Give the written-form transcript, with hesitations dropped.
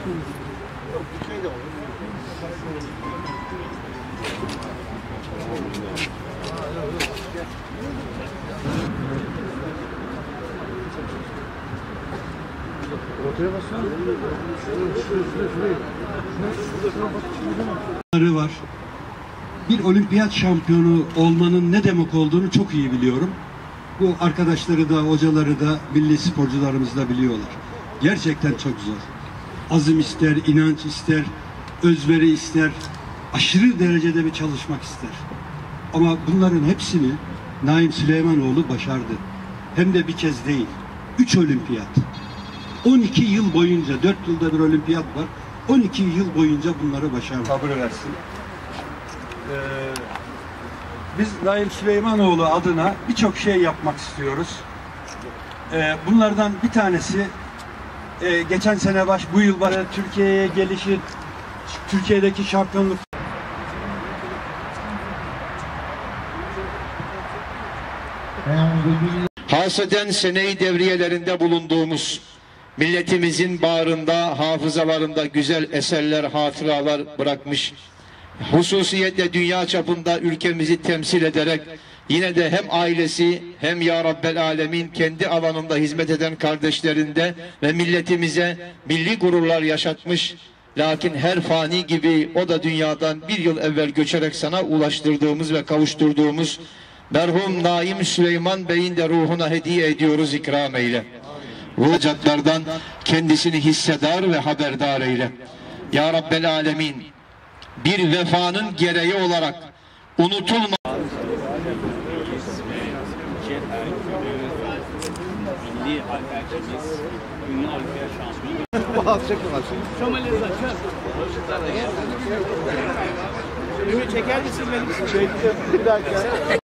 var. Bir olimpiyat şampiyonu olmanın ne demek olduğunu çok iyi biliyorum. Bu arkadaşları da, hocaları da, milli sporcularımız da biliyorlar. Gerçekten çok zor. Azim ister, inanç ister, özveri ister, aşırı derecede bir çalışmak ister. Ama bunların hepsini Naim Süleymanoğlu başardı. Hem de bir kez değil. 3 olimpiyat. 12 yıl boyunca, 4 yılda bir olimpiyat var. 12 yıl boyunca bunları başardı. Kabul edersin. Biz Naim Süleymanoğlu adına birçok şey yapmak istiyoruz. Bunlardan bir tanesi geçen sene bu yıl Türkiye'ye gelişi, Türkiye'deki şampiyonluk. Haseden seneyi devriyelerinde bulunduğumuz milletimizin bağrında, hafızalarında güzel eserler, hatıralar bırakmış. Hususiyetle dünya çapında ülkemizi temsil ederek yine de hem ailesi hem Ya Rabbel Alemin kendi alanında hizmet eden kardeşlerinde ve milletimize milli gururlar yaşatmış. Lakin her fani gibi o da dünyadan bir yıl evvel göçerek sana ulaştırdığımız ve kavuşturduğumuz merhum Naim Süleyman Bey'in de ruhuna hediye ediyoruz, ikram eyle. Ruhacatlardan kendisini hissedar ve haberdar eyle. Ya Rabbel Alemin, bir vefanın gereği olarak unutulma. Milli alpercimiz, ünlü alper şampiyonu. Ümit çeker misin beni? Çektim. Bir dakika.